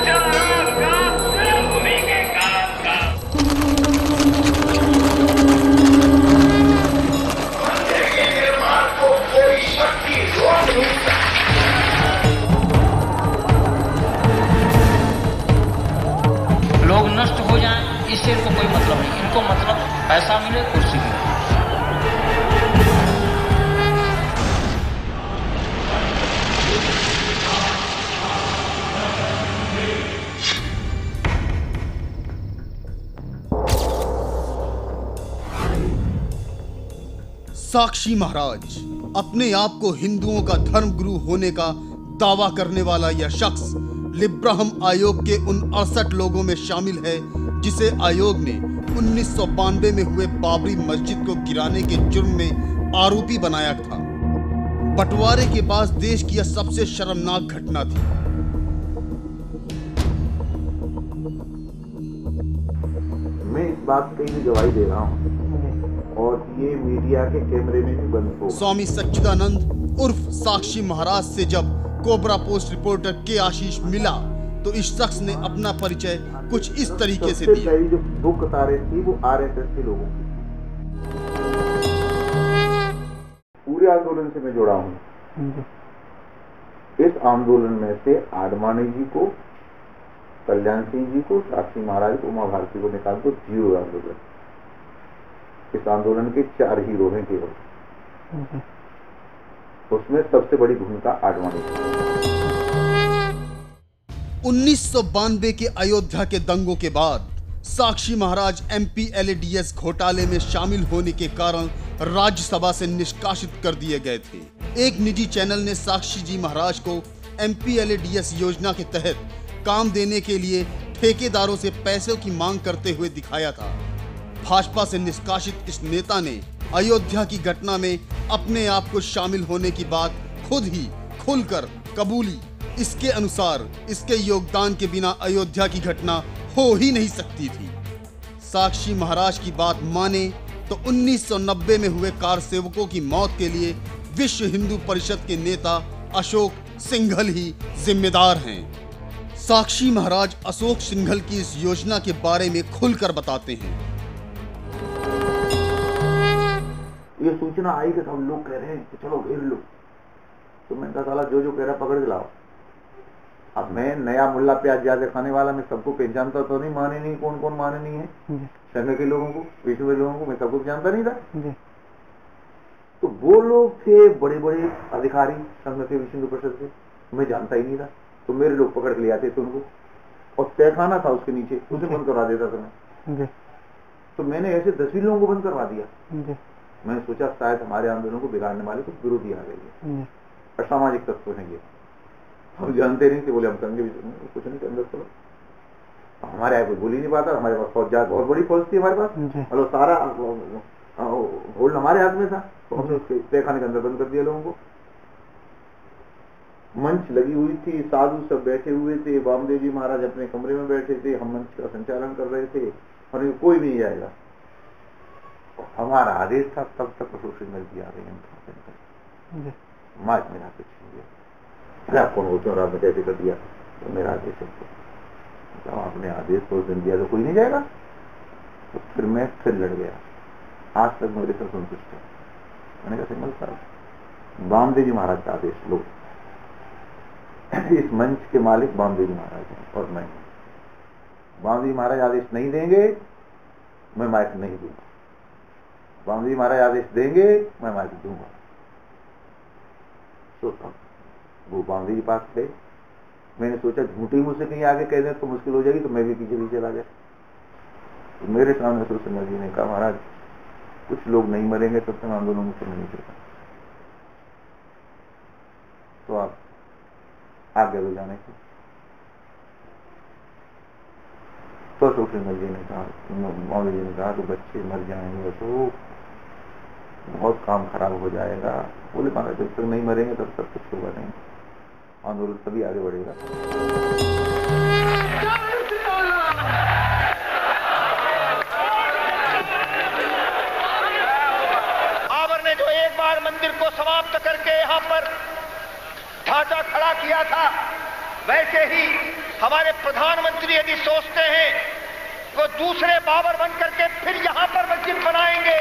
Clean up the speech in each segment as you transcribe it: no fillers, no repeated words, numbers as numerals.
लोग नष्ट हो जाएं इससे इनको कोई मतलब नहीं, इनको मतलब पैसा मिले, कुर्सी मिले। साक्षी महाराज, अपने आप को हिंदुओं का धर्मगुरु होने का दावा करने वाला यह शख्स लिब्राहम आयोग के उन 68 लोगों में शामिल है जिसे आयोग ने 1992 में हुए बाबरी मस्जिद को गिराने के जुर्म में आरोपी बनाया था। बंटवारे के बाद देश की यह सबसे शर्मनाक घटना थी। मैं इस बात की भी गवाही दे रहा हूँ और ये मीडिया के कैमरे में भी बंद हो। स्वामी सच्चिदानंद उर्फ साक्षी महाराज से जब कोबरा पोस्ट रिपोर्टर के आशीष मिला तो इस शख्स ने अपना परिचय कुछ इस तरीके से दिया। जो बुक तारे थी वो आरएसएस के लोगों की। पूरे आंदोलन से मैं जुड़ा हूँ। इस आंदोलन में से आडवाणी जी को, कल्याण सिंह जी को, साक्षी महाराज को, उमा भारती को निकाल दो, जीरो आंदोलन। इस आंदोलन के 4 हीरो हैं केवल। उसमें सबसे बड़ी भूमिका आडवाणी की। 1992 के अयोध्या के दंगों के बाद साक्षी महाराज MPLADS घोटाले में शामिल होने के कारण राज्यसभा से निष्कासित कर दिए गए थे। एक निजी चैनल ने साक्षी जी महाराज को MPLADS योजना के तहत काम देने के लिए ठेकेदारों से पैसों की मांग करते हुए दिखाया था। भाजपा से निष्कासित इस नेता ने अयोध्या की घटना में अपने आप को शामिल होने की बात खुद ही खुलकर कबूली। इसके अनुसार इसके योगदान के बिना अयोध्या की घटना हो ही नहीं सकती थी। साक्षी महाराज की बात माने तो 1990 में हुए कार सेवकों की मौत के लिए विश्व हिंदू परिषद के नेता अशोक सिंघल ही जिम्मेदार हैं। साक्षी महाराज अशोक सिंघल की इस योजना के बारे में खुलकर बताते हैं। ये सूचना आई कि सब लोग कह रहे हैं कि चलो घेर लो, तो मैंने कहा साला जो कह रहा पकड़ के लाओ। अब मैं नया मुल्ला प्याज ज्यादा खाने वाला, मैं सबको पहचानता तो नहीं, माने नहीं, कौन कौन माने नहीं है, संघ के लोगों को, विश्व के लोगों को मैं सबको जानता नहीं था। तो वो लोग थे बड़े बड़े अधिकारी संघ के, विश्व हिंदू परिषद से, मैं जानता ही नहीं था। तो मेरे लोग पकड़ के ले आते थे उनको, और तहखाना था उसके नीचे, उसे बंद करवा देता था मैं। तो मैंने ऐसे 10 लोगों को बंद करवा दिया। मैंने सोचा शायद हमारे आंदोलन को बिगाड़ने वाले कुछ विरोधी आ गए हैं, असामाजिक तत्व हैं ये, हम जानते नहीं थे। बोले हम करेंगे कुछ नहीं, अंदर चलो। हमारे यहाँ कोई बोल ही नहीं पाता, हमारे पास फौज, बहुत बड़ी फौज थी हमारे पास, मतलब सारा होल्ड हमारे हाथ में था। तो हमने उसके तहखाने के अंदर बंद कर दिया लोगों को। मंच लगी हुई थी, साधु सब बैठे हुए थे, वामदेव जी महाराज अपने कमरे में बैठे थे, हम मंच का संचालन कर रहे थे और कोई नहीं जाएगा। हमारा आदेश था, तब तक अशोक सिंघल जी आ गए, मार्च में आके छीन लिया। अरे आप कौन होते हो, आपने कैसे कर दिया? तो मेरा आदेश है। तो आपने आदेश तो दिन दिया तो कोई नहीं जाएगा। तो फिर मैं लड़ गया। आज तक मेरे से संतुष्ट है। मैंने कहा सिंघल साहब, वामदेव जी महाराज का आदेश लो। इस मंच के मालिक वामदेव जी महाराज हैं और मैं। वामदेव जी महाराज आदेश नहीं देंगे, मैं माइक नहीं दूंगा। वामदेव जी महाराज आदेश देंगे, मैं माइक दूंगा। तो वो वामदेव जी पास गए। मैंने सोचा झूठी मुझसे कहीं आगे कह दें तो मुश्किल हो जाएगी, तो मैं भी पीछे चला गया। तो मेरे सामने अशोक सिंघल जी ने कहा, महाराज कुछ लोग नहीं मरेंगे तब तक आंदोलन मुझसे नहीं चलेगा, तो आप आगे हो जाने की। तो अशोक सिंघल जी ने कहा, मौलवी जी ने कहा तो बच्चे मर जाएंगे तो बहुत काम खराब हो जाएगा। बोले महाराज जब तक नहीं मरेंगे तब तक कुछ होगा नहीं, आंदोलन तभी आगे बढ़ेगा। बाबर ने जो एक बार मंदिर को समाप्त करके यहाँ पर ढांचा खड़ा किया था, वैसे ही हमारे प्रधानमंत्री यदि सोचते हैं वो दूसरे बाबर बन करके फिर यहां पर मस्जिद बनाएंगे।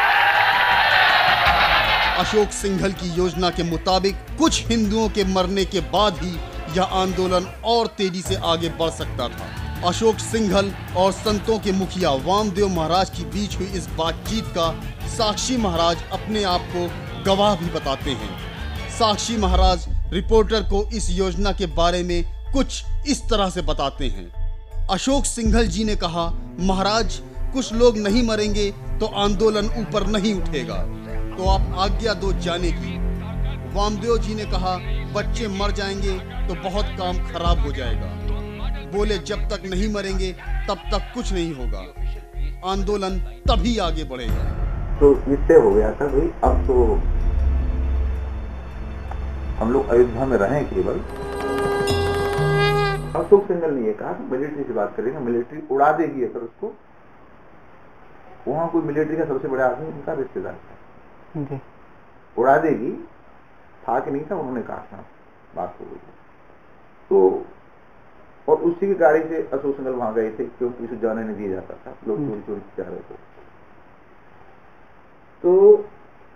अशोक सिंघल की योजना के मुताबिक कुछ हिंदुओं के मरने के बाद ही यह आंदोलन और तेजी से आगे बढ़ सकता था। अशोक सिंघल और संतों के मुखिया वामदेव महाराज के बीच हुई इस बातचीत का साक्षी महाराज अपने आप को गवाह भी बताते हैं। साक्षी महाराज रिपोर्टर को इस योजना के बारे में कुछ इस तरह से बताते हैं। अशोक सिंघल जी ने कहा, महाराज कुछ लोग नहीं मरेंगे तो आंदोलन ऊपर नहीं उठेगा, तो आप आज्ञा दो जाने की। वामदेव जी ने कहा, बच्चे मर जाएंगे तो बहुत काम खराब हो जाएगा। बोले जब तक नहीं मरेंगे तब तक कुछ नहीं होगा, आंदोलन तभी आगे बढ़ेगा। तो इससे हो गया था भाई, अब तो हम लोग अयोध्या में रहें केवल। अशोक सिंघल ने ये कहा कि मिलिट्री से बात करेंगे, मिलिट्री उड़ा देगी अगर उसको। वहां कोई मिलिट्री का सबसे बड़ा आदमी उनका रिश्तेदार था, उड़ा देगी था कि नहीं था, उन्होंने कहा था, बात हो गई। तो और उसी की गाड़ी से अशोक सिंघल वहां गए थे, क्योंकि उसे जाने नहीं दिया जाता था, लोग चोरी चोरी जा रहे थे। तो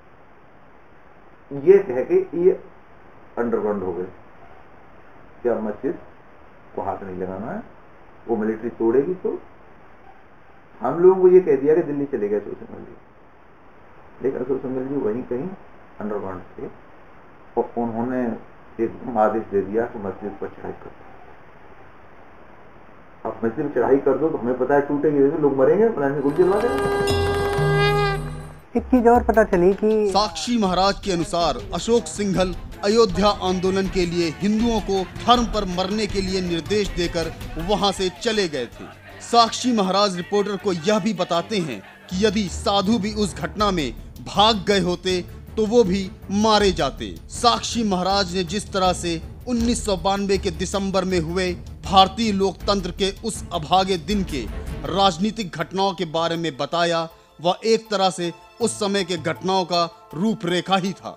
ये कह के ये अंडरग्राउंड हो गए कि अब मस्जिद को हाथ नहीं लगाना है, वो मिलिट्री तोड़ेगी। तो हम लोगों को ये कह दिया कि दिल्ली चले गए अशोक सिंघल जी, लेकिन अशोक सिंघल जी वहीं कहीं अंडरग्राउंड थे और उन्होंने एक आदेश दे दिया कि मस्जिद पर चढ़ाई कर दो। अब मस्जिद में चढ़ाई कर दो तो हमें पता है टूटेगी, लोग मरेंगे, गोली चलवा देंगे। एक चीज और पता चली कि साक्षी महाराज के अनुसार अशोक सिंघल अयोध्या आंदोलन के लिए हिंदुओं को धर्म पर मरने के लिए निर्देश देकर वहां से चले गए थे। साक्षी महाराज रिपोर्टर को यह भी बताते हैं कि यदि साधु भी उस घटना में भाग गए होते तो वो भी मारे जाते। साक्षी महाराज ने जिस तरह से 1992 के दिसंबर में हुए भारतीय लोकतंत्र के उस अभागे दिन के राजनीतिक घटनाओं के बारे में बताया, वह एक तरह से उस समय के घटनाओं का रूपरेखा ही था।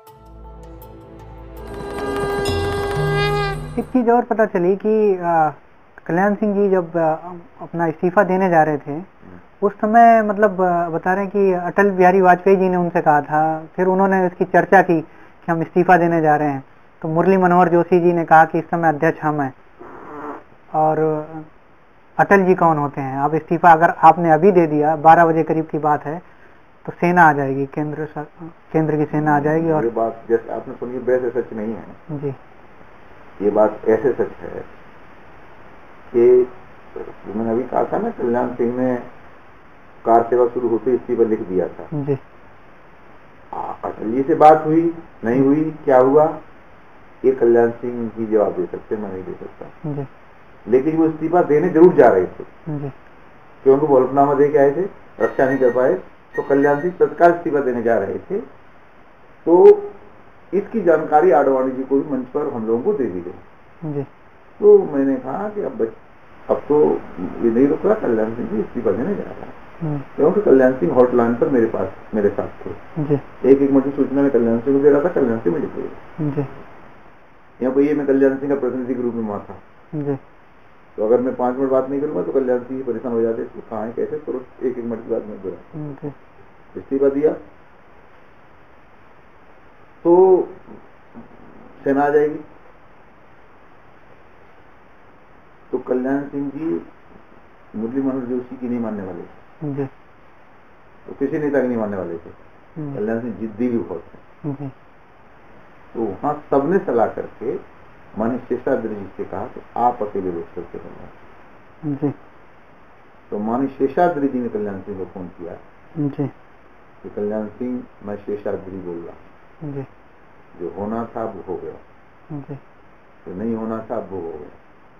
एक चीज और पता चली कि कल्याण सिंह जी जब अपना इस्तीफा देने जा रहे थे उस समय मतलब बता रहे हैं कि अटल बिहारी वाजपेयी जी ने उनसे कहा था, फिर उन्होंने इसकी चर्चा की कि हम इस्तीफा देने जा रहे हैं, तो मुरली मनोहर जोशी जी ने कहा कि इस समय अध्यक्ष हम हैं और अटल जी कौन होते हैं, अब इस्तीफा अगर आपने अभी दे दिया, 12 बजे करीब की बात है, तो सेना आ जाएगी, केंद्र की सेना आ जाएगी। और ये बात जैसे आपने सुनी वैसे सच नहीं है जी, ये बात ऐसे सच है कि मैंने अभी कहा था ना, कल्याण सिंह ने कार सेवा शुरू होते इस्तीफा लिख दिया था जी। अटल जी से बात हुई नहीं हुई, क्या हुआ, ये कल्याण सिंह ही जवाब दे सकते, मैं नहीं दे सकता जी। लेकिन वो इस्तीफा देने जरूर जा रहे थे जी। क्योंकि वो हल्फनामा दे के आए थे, रक्षा नहीं कर पाए, तो कल्याण सिंह तत्काल इस्तीफा देने जा रहे थे। तो इसकी जानकारी आडवाणी जी को भी मंच पर हम लोगों को दे दी गई। तो मैंने कहा कि अब तो ये नहीं रुक रहा, कल्याण सिंह जी इस्तीफा देने जा रहा है, क्योंकि कल्याण सिंह हॉटलाइन पर मेरे साथ थे। एक मिनट की सूचना में कल्याण सिंह को दे रहा था, कल्याण सिंह मुझे दे। यहाँ पर ये मैं कल्याण सिंह का प्रतिनिधि के रूप में वहां था, तो अगर मैं 5 मिनट बात नहीं करूंगा तो कल्याण सिंह परेशान हो जाते, तो कहाँ है कैसे, तो एक मिनट की बात मैं बोला, इस्तीफा दिया तो सेना आ जाएगी। तो कल्याण सिंह जी मुरली मनोहर जोशी की नहीं मानने वाले थे, तो किसी नेता की नहीं मानने वाले थे। कल्याण सिंह जिद्दी भी बहुत थे। तो वहां सबने सलाह करके माननीय शेषाद्री जी से कहा कि आप अकेले रोक सकते हैं। तो माननीय शेषाद्री जी ने कल्याण सिंह को फोन किया कि कल्याण सिंह, मैं शेषाद्री बोल रहा, जो होना था वो हो गया, जो नहीं होना था वो हो गया,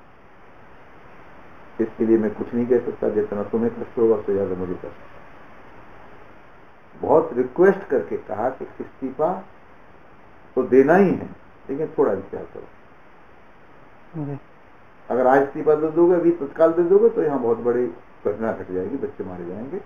इसके लिए मैं कुछ नहीं कह सकता, जितना तुम्हें कष्ट होगा उससे ज्यादा मुझे कष्ट। बहुत रिक्वेस्ट करके कहा कि इस्तीफा तो देना ही है, लेकिन थोड़ा इंतजार करो, अगर आज इस्तीफा दे दोगे, अभी तत्काल दे दोगे तो यहाँ बहुत बड़ी घटना घट जाएगी, बच्चे मारे जाएंगे।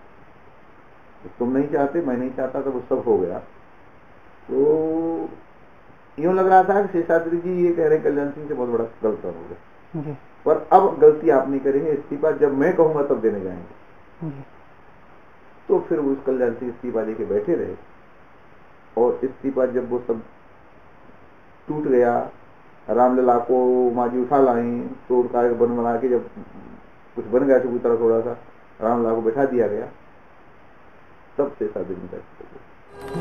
तो तुम नहीं चाहते, मैं नहीं चाहता, तो वो सब हो गया। तो यूं लग रहा था कि शेषाद्री जी ये कह रहे हैं कल्याण सिंह से बहुत बड़ा गलत हो गया, जी पर अब गलती आप नहीं करेंगे, इस्तीफा जब मैं कहूंगा तब देने जाएंगे। जी तो फिर उस कल्याण सिंह इस्तीफा लेके बैठे रहे, और इस्तीफा जब वो सब टूट गया, रामलला को माजी उठा लाई, तोड़ का बन बना के जब कुछ बन गया चबूतरा थोड़ा सा, रामलला को बैठा दिया गया, तब शेषाद्री निकल।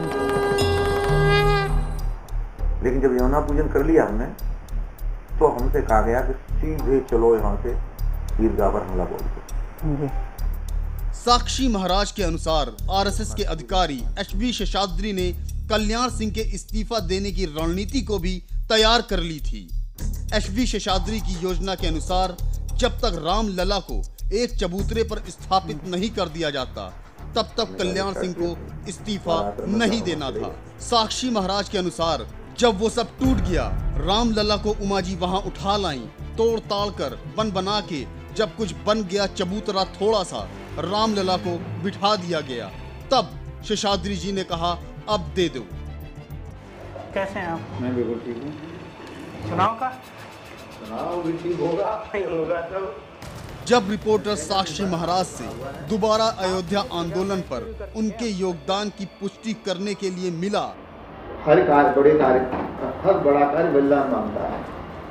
लेकिन जब यमुना पूजन कर लिया हमने, तो हमसे कहा गया कि सीधे चलो यहाँ से ईदगाह पर हमला बोल के। जी साक्षी महाराज के अनुसार आरएसएस के अधिकारी एचबी शेषाद्री ने कल्याण सिंह के इस्तीफा देने की रणनीति को भी तैयार कर ली थी। एचबी शेषाद्री की योजना के अनुसार जब तक रामलला को एक चबूतरे पर स्थापित नहीं कर दिया जाता, तब तक कल्याण सिंह को इस्तीफा नहीं देना था। साक्षी महाराज के अनुसार जब वो सब टूट गया, रामलला को उमाजी वहां उठा लाई, तोड़ ताड़ कर बन बना के जब कुछ बन गया चबूतरा थोड़ा सा, रामलला को बिठा दिया गया, तब शेषाद्री जी ने कहा अब दे दो। कैसे हैं आप? मैं बिल्कुल ठीक हूँ। चुनाव का चुनाव भी ठीक होगा, नहीं होगा तो। जब रिपोर्टर साक्षी महाराज से दोबारा अयोध्या आंदोलन पर उनके योगदान की पुष्टि करने के लिए मिला, हर कार्य बड़े कार्य, हर बड़ा कार्य बलिदान मांगता है।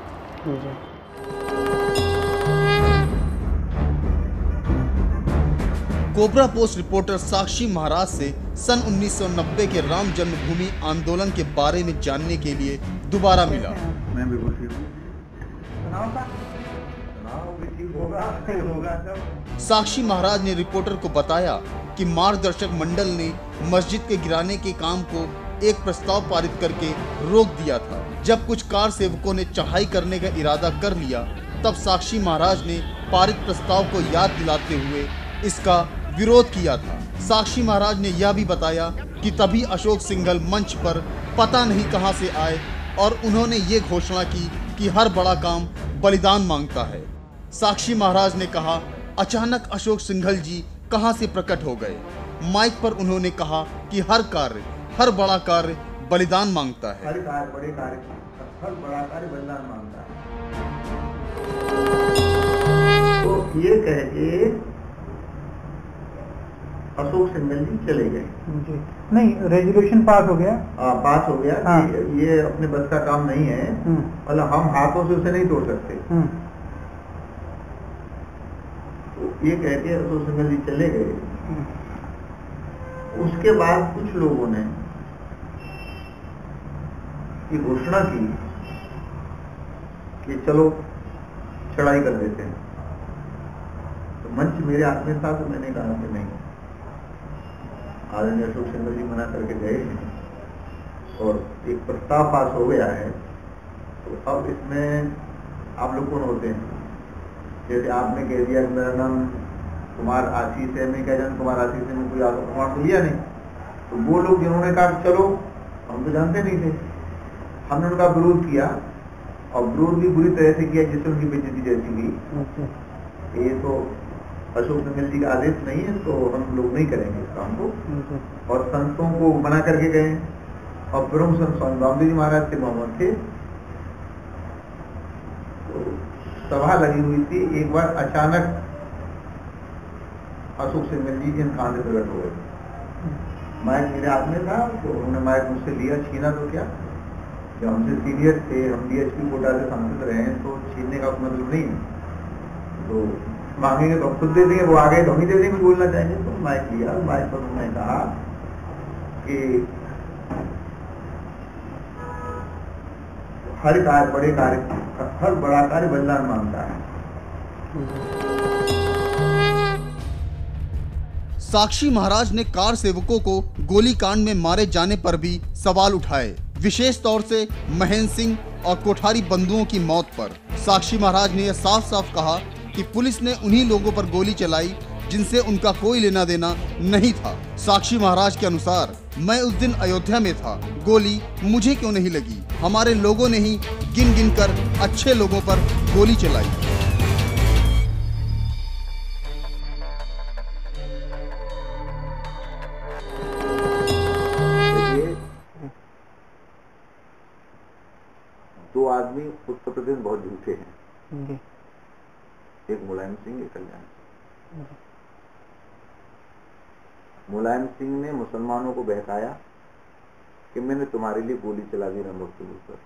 Cobra Post reporter Sakshi Maharaj से सन 1990 के राम जन्मभूमि आंदोलन के बारे में जानने के लिए दोबारा मिला। मैं बिल्कुल ठीक हूँ। चुनाव का चुनाव भी ठीक होगा, नहीं होगा तो। साक्षी महाराज ने रिपोर्टर को बताया कि मार्गदर्शक मंडल ने मस्जिद के गिराने के काम को एक प्रस्ताव पारित करके रोक दिया था। जब कुछ कार सेवकों ने चढ़ाई करने का इरादा कर लिया, तब साक्षी महाराज ने पारित प्रस्ताव को याद दिलाते हुए इसका विरोध किया था। साक्षी महाराज ने यह भी बताया कि तभी अशोक सिंघल मंच पर पता नहीं कहां से आए और उन्होंने ये घोषणा की कि हर बड़ा काम बलिदान मांगता है। साक्षी महाराज ने कहा, अचानक अशोक सिंघल जी कहां से प्रकट हो गए। माइक पर उन्होंने कहा कि हर कार्य, हर बड़ा कार्य बलिदान मांगता है। हर कार्य बड़े कार्य, हर बड़ा कार्य बलिदान मांगता है। तो ये कह के अशोक सिंघल जी चले गए। जी नहीं, रेजोल्यूशन पास हो गया। पास हो गया हाँ। कि ये अपने बस का काम नहीं है, मतलब हम हाथों से उसे नहीं तोड़ सकते। तो ये कह के अशोक सिंघल जी चले गए। उसके बाद कुछ लोगों ने ये घोषणा की कि चलो चढ़ाई कर देते हैं। तो मंच मेरे हाथ में था, तो मैंने कहा कि नहीं, आदरणीय अशोक सिंघल जी मना करके गए हैं और एक प्रस्ताव पास हो गया है, तो अब इसमें आप लोग कौन होते हैं? जैसे आपने कह दिया कि मेरा नाम कुमार आशीष है, मैं क्या जानूं कुमार आशीष है, मैं कोई आलोक कुमार तो लिया नहीं। तो वो लोग जिन्होंने कहा चलो, हम तो जानते नहीं थे, हमने उनका विरोध किया और विरोध भी बुरी तरह से किया, जिससे उनकी बेइज्जती जैसी हुई। ये तो अशोक सिंघल जी का आदेश नहीं है, तो हम लोग नहीं करेंगे इस काम को। और संतों को मना करके गए, और प्रमुख संत स्वामी रामदेव जी महाराज के मोहम्मद थे। तो सभा लगी हुई थी, एक बार अचानक अशोक सिंघल जी इन खान से प्रकट हो गए। माइक मेरे हाथ में था, तो उन्होंने माइक मुझसे लिया, छीना तो क्या, जब हमसे सीनियर थे, हम डीएसपी कोटा से सांसद रहे हैं, तो छीनने का मतलब नहीं है। तो मांगेंगे तो हम खुद दे देंगे, वो आ गए तो हम ही दे देंगे, बोलना चाहेंगे। तो माइक लिया, माइक पर उन्होंने कहा कि हर कार्य बड़े कार्य, हर बड़ा कार्य बलिदान मांगता है। साक्षी महाराज ने कार सेवकों को गोलीकांड में मारे जाने पर भी सवाल उठाए, विशेष तौर से महेंद्र सिंह और कोठारी बंधुओं की मौत पर। साक्षी महाराज ने यह साफ साफ कहा कि पुलिस ने उन्हीं लोगों पर गोली चलाई जिनसे उनका कोई लेना देना नहीं था। साक्षी महाराज के अनुसार, मैं उस दिन अयोध्या में था, गोली मुझे क्यों नहीं लगी, हमारे लोगों ने ही गिन गिन कर अच्छे लोगों पर गोली चलाई। प्रदेश बहुत झूठे हैं। जी एक मुलायम सिंह, एक कल्याण सिंह। जी मुलायम सिंह ने मुसलमानों को बहकाया कि मैंने तुम्हारे लिए गोली चला दी नमक के ऊपर।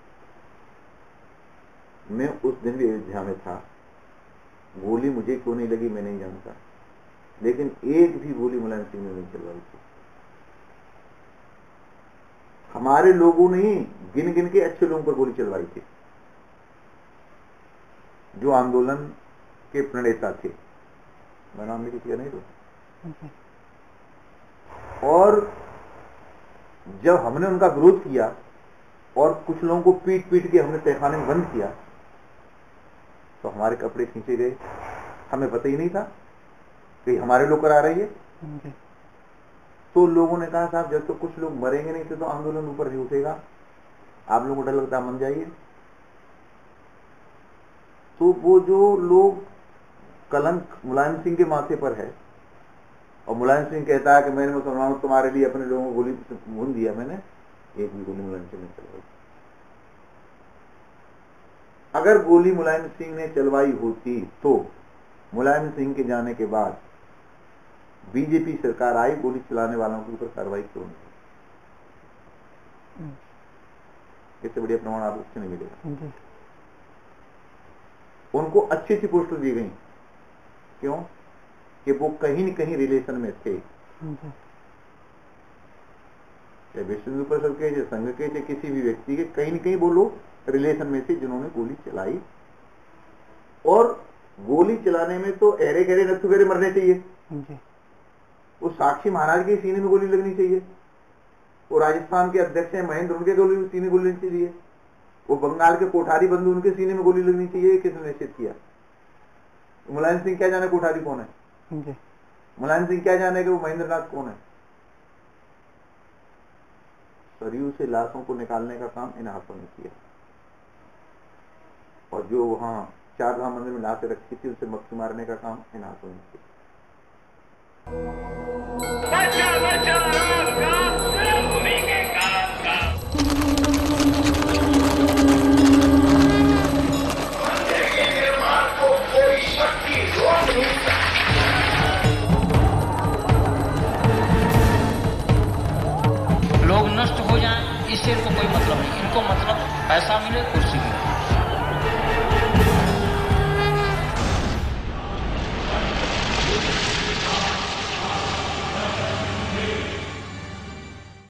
मैं उस दिन भी अयोध्या में था, गोली मुझे क्यों नहीं लगी मैं नहीं जानता, लेकिन एक भी गोली मुलायम सिंह ने नहीं चलवाई थी। हमारे लोगों ने ही गिन गिन के अच्छे लोगों पर गोली चलवाई थी, जो आंदोलन के प्रणेता थे। मैं नाम भी किसी का नहीं दूं। और जब हमने उनका विरोध किया और कुछ लोगों को पीट पीट के हमने तहखाने में बंद किया, तो हमारे कपड़े खींचे गए। हमें पता ही नहीं था कि हमारे लोग करा रही है। तो लोगों ने कहा साहब जब तो कुछ लोग मरेंगे नहीं तो आंदोलन ऊपर नहीं उठेगा, आप लोगों को डर लगता मन जाइए। तो वो जो लोग कलंक मुलायम सिंह के माथे पर है, और मुलायम सिंह कहता है कि मैंने मुसलमानों तुम्हारे लिए अपने लोगों को गोली भून दिया, मैंने एक भी गोली मुलायम सिंह ने चलवाई। अगर गोली मुलायम सिंह ने चलवाई होती तो मुलायम सिंह के जाने के बाद बीजेपी सरकार आई, गोली चलाने वालों के ऊपर कार्रवाई क्यों नहीं? इससे बढ़िया प्रमाण आपको कुछ नहीं मिलेगा। उनको अच्छी अच्छी पोस्टर दी गई, क्यों? कि वो कहीं न कहीं रिलेशन में थे, चाहे विश्व हिंदू परिषद के, चाहे संघ के, चाहे किसी भी व्यक्ति के, कहीं न कहीं वो लोग रिलेशन में थे जिन्होंने गोली चलाई। और गोली चलाने में तो अहरे गहरे नत्थु गहरे मरने चाहिए। वो साक्षी महाराज के सीने में गोली लगनी चाहिए, वो राजस्थान के अध्यक्ष हैं महेंद्र, उनके सीने में गोली लगनी चाहिए, वो बंगाल के कोठारी बंधु उनके सीने में गोली लगनी चाहिए। किसने निश्चित किया? मुलायम सिंह क्या जाने कोठारी कौन है? मुलायम सिंह क्या जाने कि वो महेंद्र नाथ कौन है? सरयू से लाशों को निकालने का काम इन हाथों ने किया, और जो वहां चारधाम मंदिर में लाशें रखी थी उसे मक्खी मारने का काम इन हाथों ने किया। लोग नष्ट हो जाएं इससे इनको कोई मतलब नहीं, इनको मतलब पैसा मिले, कुर्सी मिले।